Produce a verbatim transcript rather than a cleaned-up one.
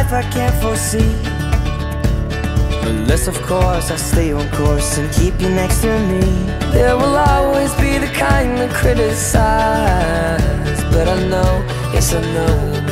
life I can't foresee. Unless of course I stay on course and keep you next to me. There will always be the kind that criticize, but I know, yes I know